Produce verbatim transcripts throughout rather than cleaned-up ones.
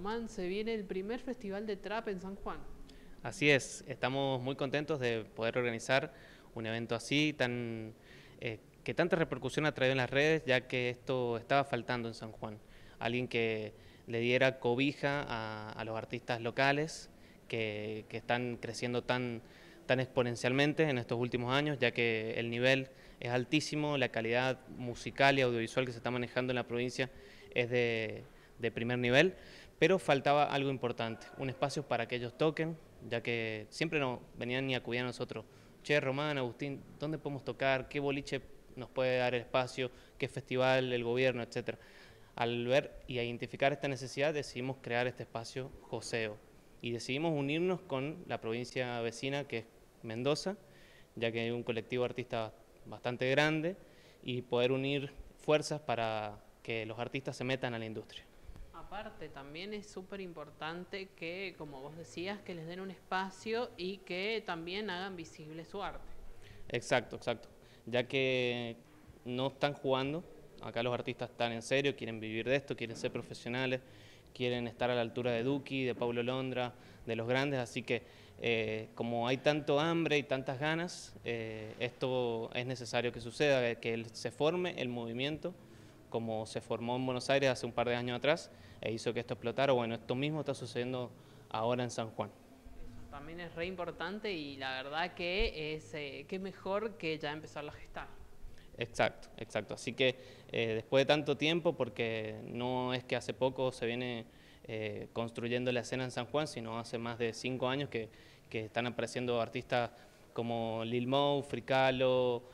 Román, se viene el primer festival de trap en San Juan. Así es, estamos muy contentos de poder organizar un evento así, tan, eh, que tanta repercusión ha traído en las redes, ya que esto estaba faltando en San Juan. Alguien que le diera cobija a, a los artistas locales que, que están creciendo tan, tan exponencialmente en estos últimos años, ya que el nivel es altísimo, la calidad musical y audiovisual que se está manejando en la provincia es de, de primer nivel, pero faltaba algo importante, un espacio para que ellos toquen, ya que siempre nos venían y acudían a nosotros. Che, Román, Agustín, ¿dónde podemos tocar? ¿Qué boliche nos puede dar el espacio? ¿Qué festival, el gobierno, etcétera? Al ver y a identificar esta necesidad, decidimos crear este espacio Joseo y decidimos unirnos con la provincia vecina, que es Mendoza, ya que hay un colectivo de artistas bastante grande, y poder unir fuerzas para que los artistas se metan a la industria. Aparte, también es súper importante que, como vos decías, que les den un espacio y que también hagan visible su arte. Exacto, exacto. Ya que no están jugando, acá los artistas están en serio, quieren vivir de esto, quieren ser profesionales, quieren estar a la altura de Duki, de Paulo Londra, de los grandes, así que eh, como hay tanto hambre y tantas ganas, eh, esto es necesario que suceda, que se forme el movimiento como se formó en Buenos Aires hace un par de años atrás e hizo que esto explotara. Bueno, esto mismo está sucediendo ahora en San Juan. Eso también es re importante y la verdad que es eh, que mejor que ya empezar a gestar. Exacto, exacto. Así que eh, después de tanto tiempo, porque no es que hace poco se viene eh, construyendo la escena en San Juan, sino hace más de cinco años que, que están apareciendo artistas como Lil Mo, Fricalo,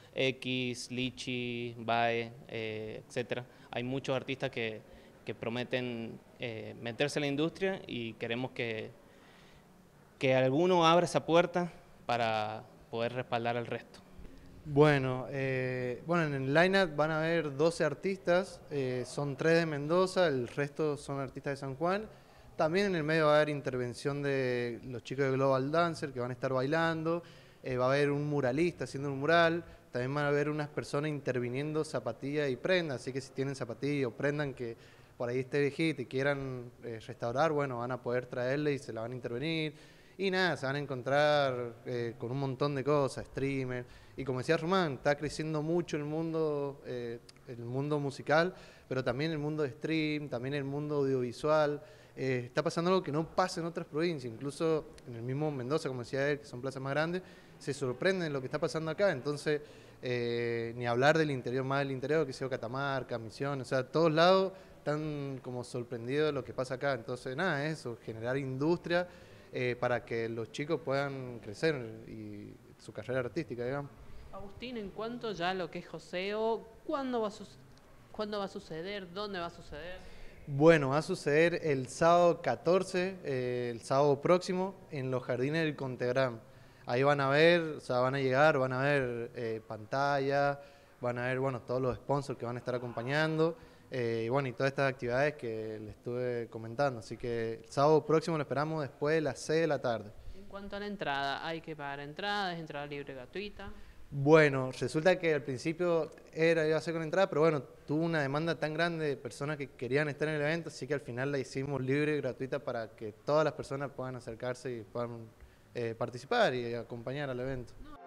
X, Lichi, Bae, eh, etcétera. Hay muchos artistas que, que prometen eh, meterse en la industria y queremos que, que alguno abra esa puerta para poder respaldar al resto. Bueno, eh, bueno, en el line-up van a haber doce artistas, eh, son tres de Mendoza, el resto son artistas de San Juan. También en el medio va a haber intervención de los chicos de Global Dancer que van a estar bailando, eh, va a haber un muralista haciendo un mural, también van a haber unas personas interviniendo zapatilla y prenda, así que si tienen zapatilla o prendan que por ahí esté viejita y quieran eh, restaurar, bueno, van a poder traerle y se la van a intervenir. Y nada, se van a encontrar eh, con un montón de cosas, streamers. Y como decía Román, está creciendo mucho el mundo, eh, el mundo musical, pero también el mundo de stream, también el mundo audiovisual. Eh, está pasando algo que no pasa en otras provincias, incluso en el mismo Mendoza, como decía él, que son plazas más grandes, se sorprenden de lo que está pasando acá. Entonces, eh, ni hablar del interior, más del interior, que sea Catamarca, Misiones, o sea, todos lados están como sorprendidos de lo que pasa acá. Entonces, nada, eso, generar industria. Eh, para que los chicos puedan crecer y su carrera artística, digamos. Agustín, en cuanto ya a lo que es joseo, ¿cuándo va a, su ¿cuándo va a suceder? ¿Dónde va a suceder? Bueno, va a suceder el sábado catorce, eh, el sábado próximo, en los jardines del Contegram. Ahí van a ver, o sea, van a llegar, van a ver eh, pantalla, van a ver, bueno, todos los sponsors que van a estar acompañando. Eh, y bueno, y todas estas actividades que les estuve comentando. Así que el sábado próximo lo esperamos después de las seis de la tarde. En cuanto a la entrada, ¿hay que pagar entrada? ¿Es entrada libre gratuita? Bueno, resulta que al principio era, iba a ser con entrada, pero bueno, tuvo una demanda tan grande de personas que querían estar en el evento, así que al final la hicimos libre y gratuita para que todas las personas puedan acercarse y puedan eh, participar y acompañar al evento. No,